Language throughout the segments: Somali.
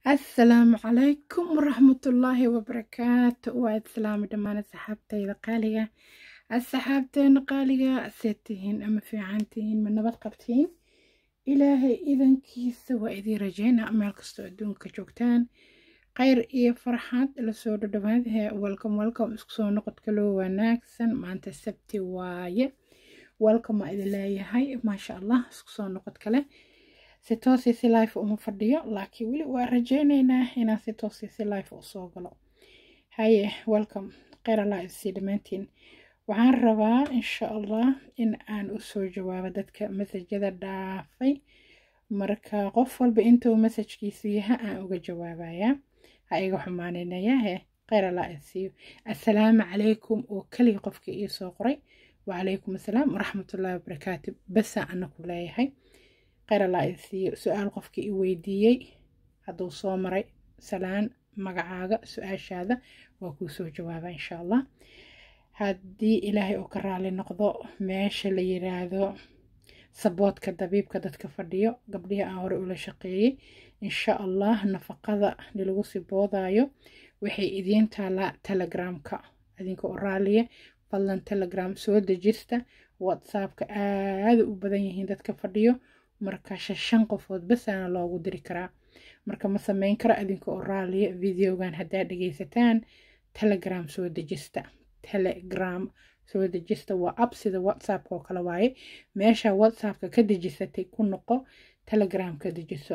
السلام عليكم ورحمة الله وبركاته. والسلام دمان السحابتي قالية السحابتين قالية سيتين أما في عنتين من نبات قبتين إلهي إذن كيس وإذي رجينا أمال كستعدون كجوكتان غير إيه فرحات لسود دوانها welcome اسكسو نقط كلو وناكسن ما أنت السبتي واي welcome ما إذا لا هاي ما شاء الله اسكسو نقط كله si toosi si life uma fadhiyo laakiin weli waa rajeyneynaa inaan si toosi si life u soo galo. haye welcome khayr allah isii dhammaantiin. waxaan rabaa insha allah in aan u soo jawaabo dadka masajada dhaafay, marka qof walba intuu masajkiisu yaha aan uga jawaabayaa, ha iga xumaaninayaa. khayr allah isiiyo. assalaamu calaykum oo kaliya qofka ii soo qoray, wacalaykum assalaam waraxmatullaahi wabarakaatu basa anaku leeyahay. khayr allah isiiyo. su-aal qofkii i weydiiyey hadduu soo maray salaan magacaaga su-aashaada waa kuu soo jawaaba insha allah haddii ilaahay uu ka raali noqdo. meesha la yiraahdo saboodka dabiibka dadka fadhiyo gabdhihi aan hore ula shaqeeyey insha allah nafaqada lagu sii boodaayo waxay idiin taalaa telegramka. idinka oo raaliya fadlan telegram soo dejista. whatsappka aad u badan yihiin dadka fadhiyo, marka 5 qofood bas aan loogu diri karaa. marka ma sameyn kara idinka oo raaliya videogan haddaa dhageysataan telegram soo dejista. telegram soo dejista waa app sida whatsapp oo kale waaye. meesha whatsappka ka dejisatay ku noqo telegram ka dejiso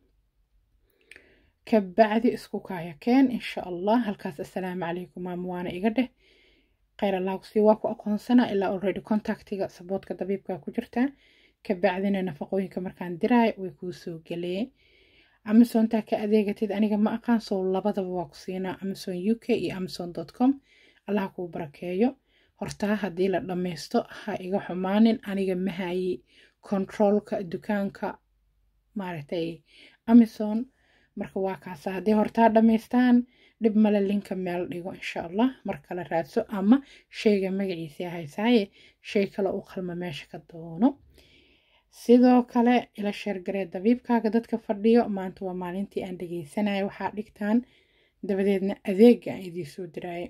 ka bacdi isku kaaya keen insha allah. halkaas assalaamu calaykum maamwaana iga dheh. khayr allah kusii waa ku aqoonsana ilaa already contactiga saboodka dabiibka ku jirtaa. kabacdina nafaqooyinka markaan diraayo way kuu soo galeen. amazonta ka adeegatid aniga ma aqaan, soo labadaba waa ku siinaa, amazon uk iyo amazon.com. allah kuu barakeeyo. hortaa haddii la dhammaysto ha iga xumaanin, aniga ma hayi controlka dukaanka maaragtay amazon. marka waa kaasa haddii hortaa dhammaystaan dhib male linka meel dhigo insha allah. marka la raadso ama shayga magaciisa haysaaye shay kale u qalma meesha ka doono. sidoo kale ila sheergaree dabiibkaaga dadka fadhiyo. maanta waa maalintii aan dhageysanayo waxaa dhigtaan dabadeedna adeega aan idiin soo diraaye.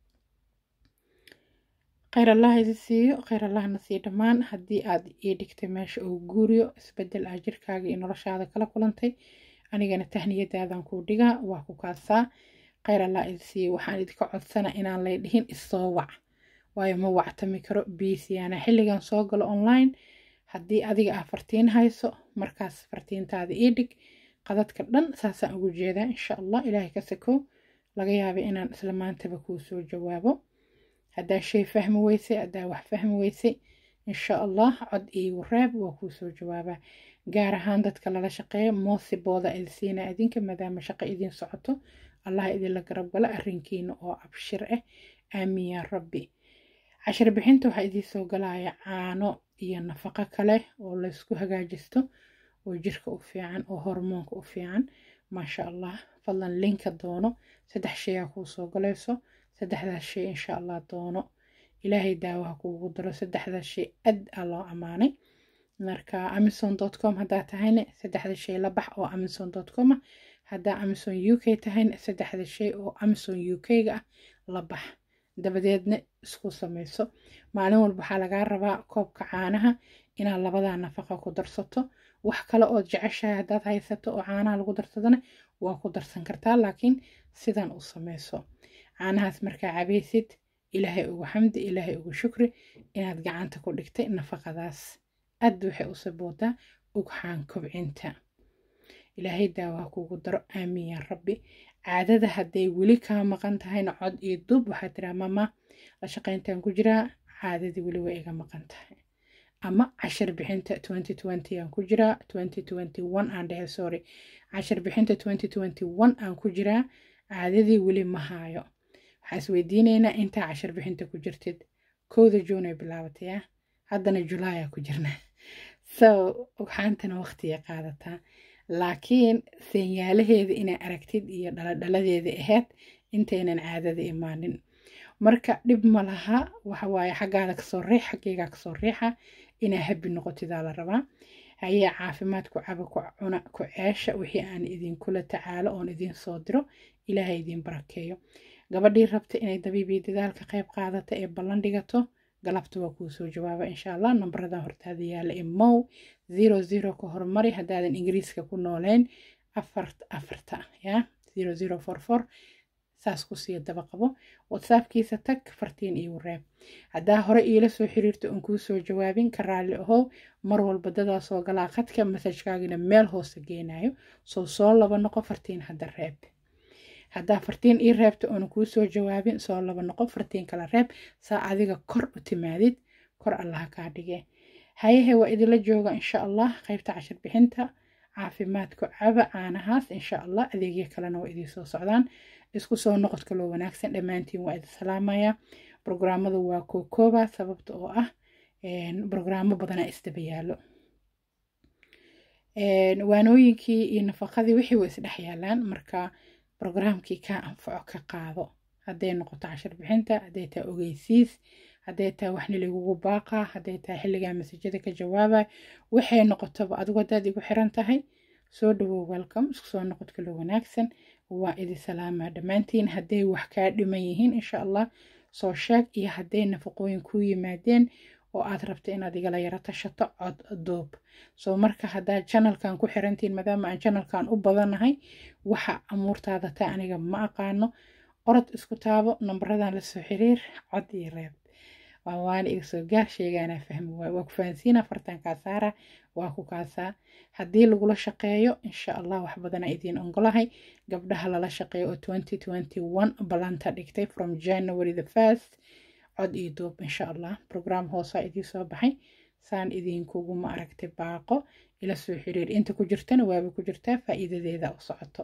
khayr allah idin siiyo, khayr allahna sii dhammaan. haddii aad ii dhigtay meesha uu guuriyo isbedel aa jirkaaga iyo noloshaada kala kulantay, anigana tahniyadaadan kuu dhigaa waa ku kaasaa. khayr allah idin siiyo. waxaan idinka codsana inaan lay dhihin isoo wac, waayo ma wactami karo bcana xilligan soo galo online. haddii adiga aa fartiin hayso markaas fartiintaada ii dhig. qadadka dhan saasaan ugu jeedaa insha allah. ilaahay ka sakow laga yaabay inaan isla maantaba kuu soo jawaabo. haddaa shay fahmi weysay haddaa wax fahmi weysay insha allah cod iigu reeb waa kuu soo jawaabaa. gaar ahaan dadka lala shaqeeya moosibooda idinsiina idinka maadaama shaqo idiin socoto. allah idinla garab gala arrinkiina oo abshir ah. aamiin yaa rabbi. cashir bixinta waxaa idiin soo galaya caano iyo nafaqo kale oo laysku hagaajisto oo jirka u fiican oo hormoonka u fiican. maasha allah fadlan linka doono. 3 shay aa kuu soo galayso. 3daas shay insha allah doono. ilaahay daawaha kuugu daro. 3daas shay aad aa loo amaanay. marka amazon.com haddaa tahayna 3 shay la bax oo amazon.com ah. haddaa amazon uk tahayna 3 shay oo amazon uk ga ah la bax. dabadeedna isku samayso. maalin walba waxaa lagaa rabaa koobka caanaha inaad 2 nafaqa ku darsato. wax kale oo jeceshahay haddaad haysato oo caanaha lagu darsadana waa ku darsan kartaa, laakiin sidan u samayso. caanahaas markaa cabaysid ilaahay ugu xamdi, ilaahay ugu shukri inaad gacanta ku dhigtay nafaqadaas. aad waxay u sabootaa ugxaan kobcinta. ilaahay daawaha kuugu daro. aamiin yaa rabbi. caadada hadday weli kaa maqan tahayna cod iyo dub waxaa tiraa mama la shaqayntaan ku jiraa, caadadii weli way iga maqan tahay, ama cashir bixinta 2020 aan ku jiraa 2021 aan dhahay sorry cashir bixinta 2021 aan ku jiraa, caadadii weli ma haayo. waxaa isweydiinaynaa intaa cashir bixinta ku jirtid. 1 June ay bilaabatay, haddana July aa ku jirnaa. so waxaantana waqtiga qaadataa, laakiin seenyaalaheeda inaa aragtid iyo dhaladhaladeeda ahayd intaynan caadada imaanin. marka dhib ma laha, waxa waaye xaggaada kasoo riix xaggaygaa kasoo riixa inaa habi noqotidaa la rabaa. haye caafimaad ku caba ku cuna ku ceesha wixii aan idinkula tacaalo oon idin soo diro ilaahay idin barakeeyo gabadhii rabta inay dabiibii dadaalka qayb qaadata ee ballan dhigato galabta waa kuu soo jawaaba insha allah nambarada hortaada yaala imow 00 ka hormari haddaadan ingiriiska ku nooleen afarta ya 0044 saas ku sii daba qabo whatsappkiisa tag fartiin iyo reeb haddaa hore iila soo xiriirto aan kuu soo jawaabin ka raalli ahow mar walba dadaa soo galaa khadka masajkaagina meel hoose geenayo soo laba noqo fartiin hadda reeb haddaa fartiin ii reebto oon kuu soo jawaabin soo laba noqo fartiin kala reeb saa adiga kor u timaadid kor allah kaa dhige hayahe waa idila jooga insha allah qaybta cashir bixinta caafimaadku caba caanahaas insha allah adeegyo kalena waa idin soo socdaan isku soo noqod kaloo wanaagsan dhammaantiin waa idin salaamaya programmadu waa kookooba sababta oo ah programmo badanaa isdaba yaalo waanooyinkii iyo nafaqadii wixii way isdhex yaalaan marka programkii kaa anfaco ka qaado hadday noqoto cashir bixinta hadday tahay ogeysiis hadday tahay waxna lagugu baaqaa hadday tahay xilligaa masajada ka jawaaba waxay noqotaba adigu haddaad igu xiran tahay soo dhawow welcome isku soo noqod kaloo wanaagsan waa idin salaamaa dhammaantiin hadday wax kaa dhiman yihiin insha allah soo sheeg iyo hadday nafaqooyin kuu yimaadeen oo aad rabta inaad igala yara tashato cod duub soo marka haddaad channelkan ku xirantiin maadaama aan channelkan u badanahay waxa amuurtaada taa aniga ma aqaano orod isku taabo nambaradan la soo xiriir cod iyo reeb waana iga soo gaar sheegaanaa fahmi waay waa ku fahansiina fartankaa saara waa ku kaasaa haddii lagula shaqeeyo insha allah wax badana idiin ongolahay gabdhaha lala shaqeeyo oo 2021 balanta dhigtay from January the 1st cod iyo duub insha allah program hoosaa idii soo baxay saan idinkugu ma aragtay baaqo ila soo xiriir inta ku jirtana waaba ku jirtaa faa'iidadeeda u socoto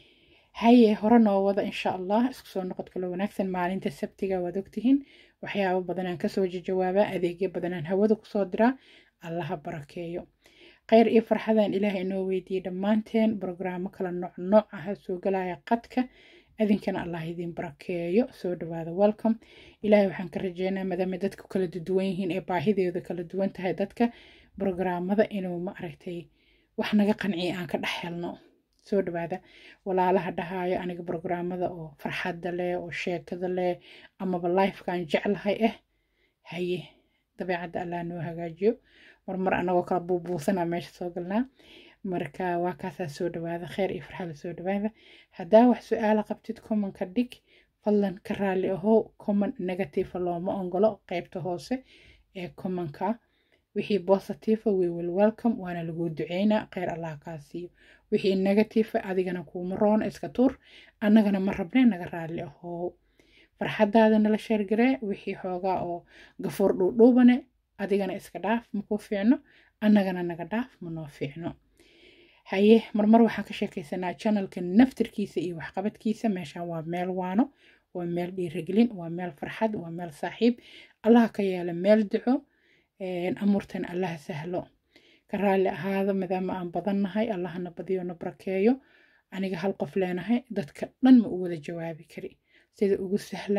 haye hore noo wada insha allah isku soo noqod kale wanaagsan maalinta sabtiga waad ogtihiin waxyaabo badanaan kasoo jawaabaa adeegyo badanaan hawada kusoo diraa allaha barakeeyo khayr iyo farxadaan ilaahay inoo weydiiyey dhammaanteen brograamo kala nooc ah soo galaya qadka adinkana allah idin barakeeyo soo dhawaada welcome ilaahay waxaan ka rajeynaa maadaama dadku kala duwan yihiin ee baahideedu kala duwan tahay dadka brograamada inuu ma aragtay wax naga qanciyo aan ka dhex helno soo dhawaada walaalaha dhahaayo aniga brograamada oo farxadda leh oo sheekada leh amaba lifekan jeclahay haye dabeecadda allah noo hagaajiyo marmar anagoo kala buubuusana meesha soo galnaa marka waa kaasaa soo dhawaada khayr iyo farxada soo dhawaada haddaa wax su-aala qabtid commenka dhig fadlan ka raalli ahow comment negative looma ongolo qaybta hoose ee commenka wixii positive we will welcome waana lagu duceynaa khayr allah kaa siiyo wixii negative adigana kuuma roona iska tuur annagana ma rabne naga raalli ahow farxadaada nala sheergaree wixii xoogaa oo gafuur dhuudhuubane adigana iska dhaaf makuu fiicno annagana naga dhaaf manoo fiicno haye marmar waxaan ka sheekaysanaa channelka naftirkiisa iyo waxqabadkiisa meeshaan waa meel waano waa meel dhiirigelin waa meel farxad waa meel saaxiib allaha ka yeela meel duco amuurtan allaha sahlo ka raalli ahaada maadaama aan badannahay allahana badiyo na barakeeyo aniga hal qof leenahay dadka dhan ma u wada jawaabi kari sida ugu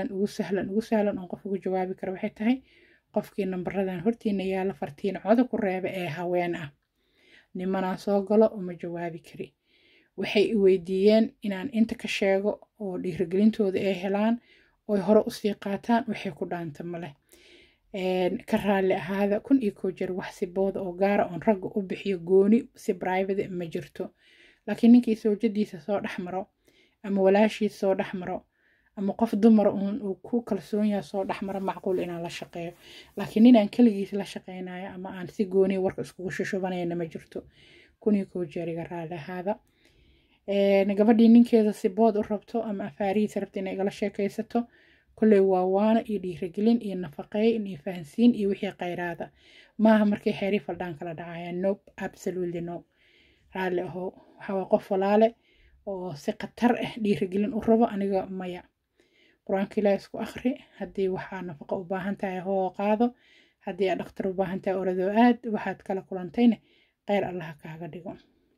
sahlan oon qof ugu jawaabi kara waxay tahay qofkii nambaradan hortiina yaala fartiin coda ku reeba ee haween ah nimanaan soo galo uma jawaabi kari waxay i weydiiyeen inaan inta ka sheego oo dhiirigelintooda ay helaan oo hore usii qaataan waxay ku dhaanta male ka raalli ahaada kun iyo koo jeer wax si booda oo gaara oon ragga u bixiyo gooni si private ma jirto laakiin ninkii soojadiisa soo dhex maro ama walaashiisa soo dhex maro ama qof dumar uu ku kalsoon yahay soo dhex mara macquul inaan la shaqeeyo laakiin inaan kaligiis la shaqeynayo ama aan si gooni warka iskugu shushubanayna ma jirto kun iyo koo jeer iga raalli ahaada gabadhii ninkeeda si bood u rabto ama afaarihiisa rabta inay igala sheekaysato kulley waa waana iyo dhiirigelin iyo nafaqeyn iyo fahansiin iyo wixii khayraada maaha markay xeeri faldhaan kala dhacayaan nope absolutely no raalli ahow waxaa waa qof walaale oo si khatar ah dhiirigelin u rabo aniga maya qur-aanka ilaahi isku akhri haddii waxaa nafaqo u baahan tahay hoo qaado haddii aad dhakhtar u baahan tahay oradoo aad waxaad kala kulantayna khayr allaha kaaga dhigo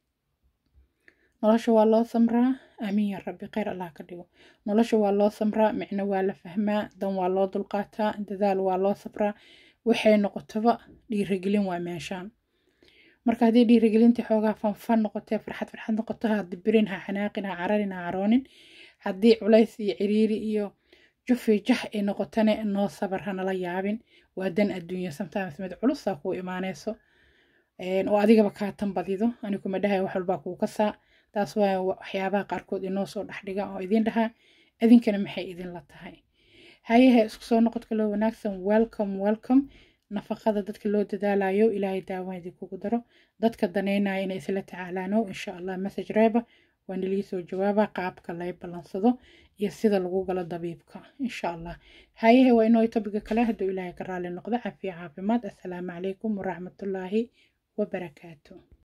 nolosha waa loo samraa aamiin ya rabbi khayr allah ka dhigo nolosha waa loo samraa micno waa la fahmaa dan waa loo dulqaataa dadaal waa loo sabraa waxay noqotaba dhiirigelin waa meeshaan marka haddii dhiirigelinta xoogaa fanfan noqotee farxad noqoto ha dibirin ha xanaaqin ha cararin ha caroonin haddii culays iyo ciriiri iyo jufi jax ay noqotane noo sabar hanala yaabin waa dan adduunya sometimes mid culusaa kuu imaanayso oo adigaba kaa tanbadido ani kuma dhahay wax walbaa kuu kasaa taas waa waxyaabaha qaarkood inoo soo dhexdhiga oo idin dhahaa idinkana maxay idinla tahay hayaha isku soo noqodka loo wanaagsan welcome nafaqada dadka loo dadaalayo ilaahay daawaan idinkugu daro dadka daneynaya inay isla tacaalaano insha allah message reeba waan ilii soo jawaaba qaabka lay ballansado iyo sida lagu galo dabiibka insha allah hayaha waa inoo topiga kale hadduu ilaahay ka raali noqdo caafiya caafimaad assalaamu calaykum waraxmatullaahi wabarakaatu